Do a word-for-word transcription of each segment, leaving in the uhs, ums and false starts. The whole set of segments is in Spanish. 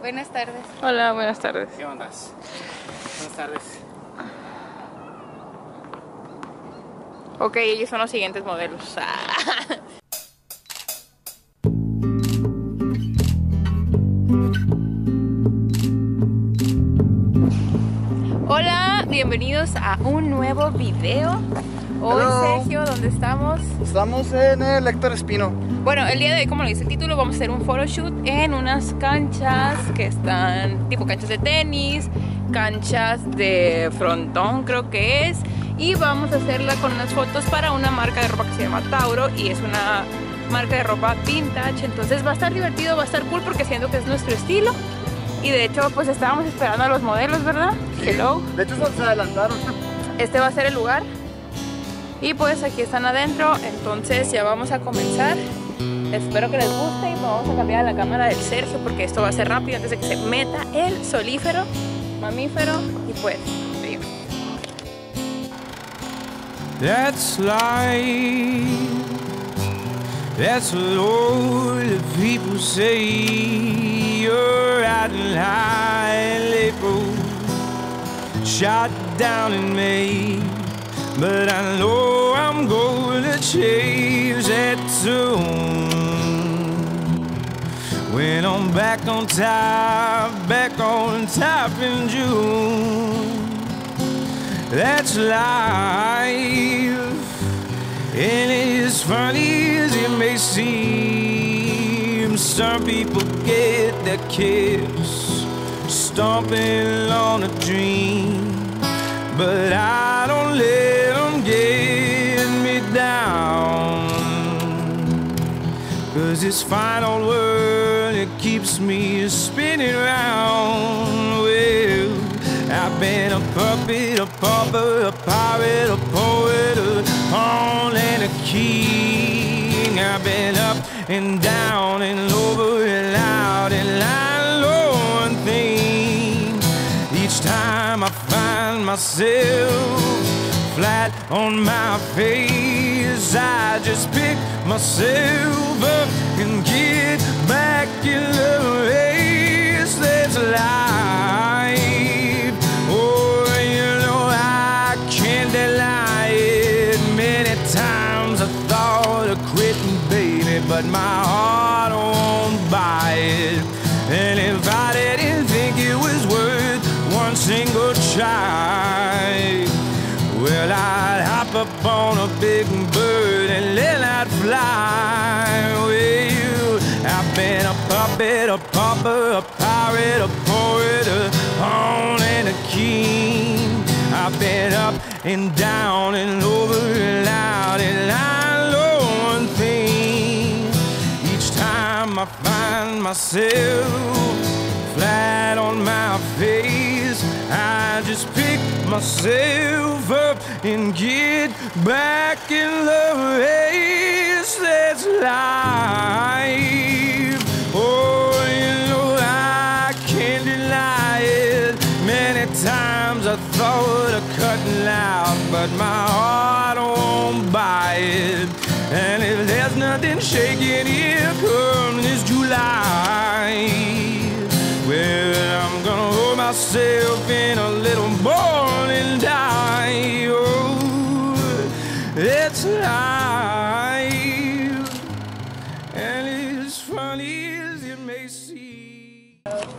Buenas tardes. Hola, buenas tardes. ¿Qué onda? Buenas tardes. Ok, ellos son los siguientes modelos. Hola, bienvenidos a un nuevo video. Hoy, Hello. Sergio, ¿dónde estamos? Estamos en el Héctor Espino. Bueno, el día de hoy, como lo dice el título, vamos a hacer un photoshoot en unas canchas que están tipo canchas de tenis, canchas de frontón creo que es, y vamos a hacerla con unas fotos para una marca de ropa que se llama Tauro y es una marca de ropa vintage. Entonces va a estar divertido, va a estar cool porque siento que es nuestro estilo. Y de hecho pues estábamos esperando a los modelos, ¿verdad? Sí. Hello. De hecho se adelantaron. Este va a ser el lugar. Y pues aquí están adentro, entonces ya vamos a comenzar. Espero que les guste y vamos a cambiar la cámara del Sergio porque esto va a ser rápido antes de que se meta el solífero, mamífero y pues, digo. That's life. That's what all the people say. You're riding high and April, shot down in May. But I know I'm going to change that tune. When I'm back on top, back on top in June. That's life. And as funny as it may seem, some people get their kicks stomping on a dream. But I don't let them get me down, 'cause this fine old world, it keeps me spinning round. Well, I've been a puppet, a pauper, a pirate, a poet, a pawn and a king. I've been up and down and over and out and lying low on things. Each time I find myself flat on my face, I just pick myself up and get back in the race. That's life. Oh, you know I can't deny it. Many times I thought of quitting, baby, but my heart won't buy it. And if I didn't think it was worth one single try, well, I'd hop up on a big bird and let that fly. Well, I've been a puppet, a pauper, a pirate, a poet, a pawn and a king. I've been up and down and over and out and I know one thing. Each time I find myself flat on my face, I just pick myself up and get back in the race. That's life. Oh, you know I can't deny it. Many times I thought of cutting out, but my heart won't buy it. And if there's nothing shaking, here comes this July. Well, I'm gonna hold myself in a little more and die. Oh, it's life, and it's funny as it may seem.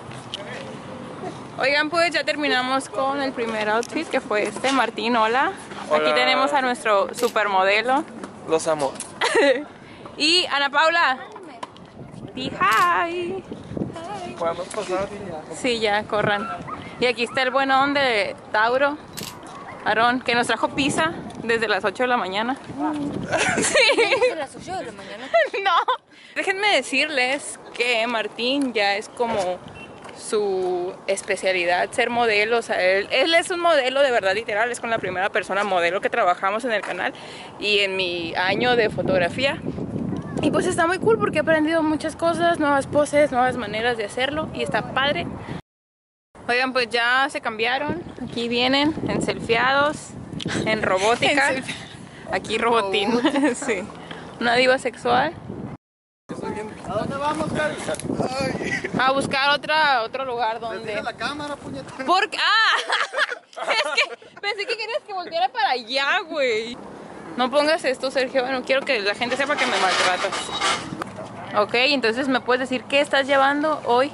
Oigan, pues ya terminamos con el primer outfit que fue este. Martín, hola. Hola. Aquí tenemos a nuestro supermodelo. Los amo. Y Ana Paula. Di hi. Podemos pasar y ya. Sí, ya, corran. Y aquí está el buenón de Tauro, Aarón, que nos trajo pizza desde las ocho de la mañana. ¿Desde las ocho de la mañana? No. Déjenme decirles que Martín ya es como su especialidad ser modelo. O sea, él, él es un modelo de verdad literal, es con la primera persona modelo que trabajamos en el canal y en mi año de fotografía. Y pues está muy cool porque he aprendido muchas cosas, nuevas poses, nuevas maneras de hacerlo y está padre. Oigan, pues ya se cambiaron, aquí vienen enselfiados, en robótica. Aquí robotín, sí. Una diva sexual. Yo soy bien. ¿A dónde vamos, Gaby? A buscar otra, otro lugar donde... Desde la cámara, puñeta. ¿Por qué? ¡Ah! Es que pensé que querías que volteara para allá, güey. No pongas esto, Sergio. Bueno, quiero que la gente sepa que me maltratas. Ok, entonces ¿me puedes decir qué estás llevando hoy?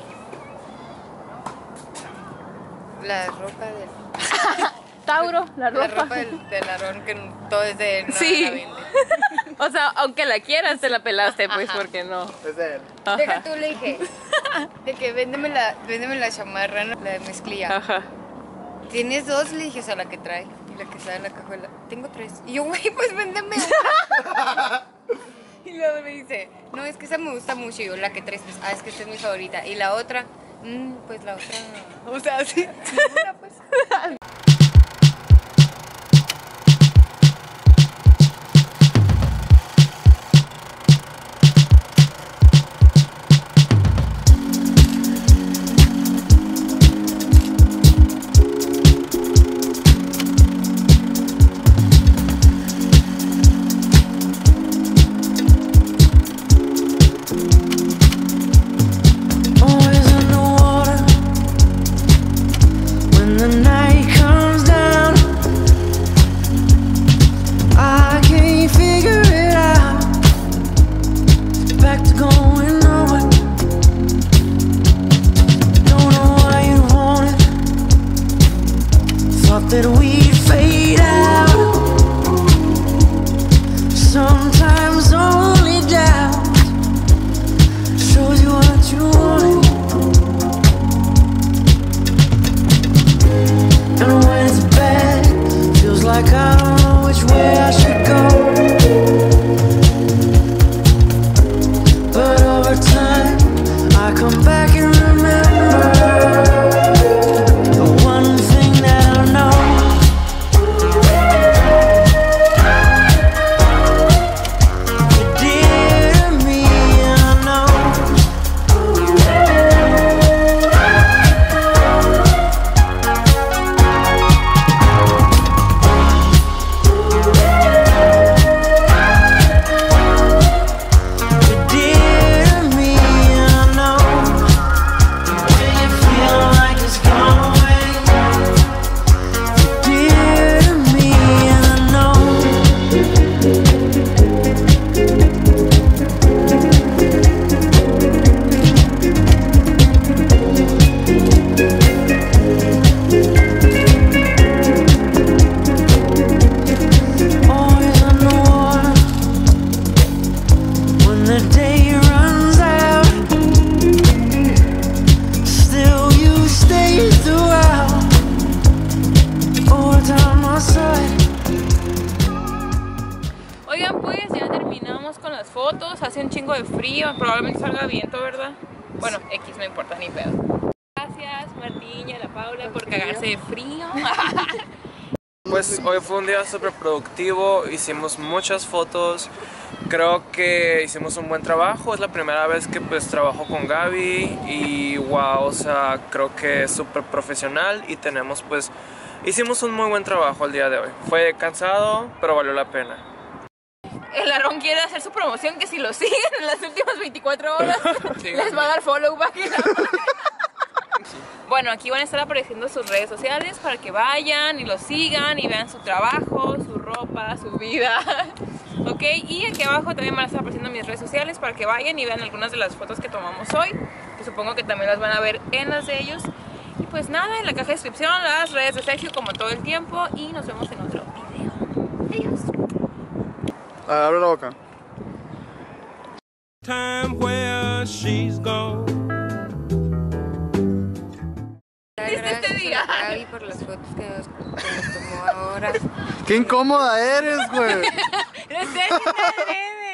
La ropa del... Tauro, la ropa. La ropa del, del Aarón, que todo es de él, no Sí. la vende. O sea, aunque la quieras, te la pelaste, pues, Ajá. porque no. Es de él. Deja Ajá. tú, le dije, de que véndeme la, véndeme la chamarra, ¿no? La de mezclilla. Ajá. ¿Tienes dos? Le dije, o sea, la que trae y la que está en la cajuela. Tengo tres. Y yo, güey, pues véndeme una. Y luego me dice, no, es que esa me gusta mucho. Y yo, la que traes, pues, ah, es que esta es mi favorita. Y la otra, mmm, pues la otra, o sea, sí, ninguna, pues. Always underwater when the night comes down. I can't figure it out. Back to going nowhere. Don't know why you want it. Thought that we'd fade out. Sometimes only doubt shows you what you want. And when it's bad, feels like I don't know which way I should go. But over time, I come back and remember the one thing that I know. You did to me, and I know. You did to me, and I know. When you feel like it's gone away, you did to me, and I know. Always underwater when the day runs out. Still you stay throughout. All down my side. Oigan, pues ya terminamos con las fotos. Hace un chingo de frío. Probablemente salga viento, ¿verdad? Bueno, X no importa, ni pedo. Gracias, Martín y a la Paula por cagarse de frío. Pues hoy fue un día súper productivo, hicimos muchas fotos, creo que hicimos un buen trabajo, es la primera vez que pues trabajo con Gaby y wow, o sea, creo que es súper profesional y tenemos pues, hicimos un muy buen trabajo el día de hoy. Fue cansado, pero valió la pena. El Aarón quiere hacer su promoción, que si lo siguen en las últimas veinticuatro horas Sí. les va a dar follow back. Bueno, aquí van a estar apareciendo sus redes sociales para que vayan y lo sigan y vean su trabajo, su ropa, su vida. Ok, y aquí abajo también van a estar apareciendo mis redes sociales para que vayan y vean algunas de las fotos que tomamos hoy, que supongo que también las van a ver en las de ellos. Y pues nada, en la caja de descripción las redes de Sergio como todo el tiempo y nos vemos en otro video. Adiós. Ah, abre la boca. Time where she's gone. ¿Viste este día? Gracias a Gaby por las fotos que nos, que nos tomó ahora. ¡Qué incómoda eres, güey! No sé,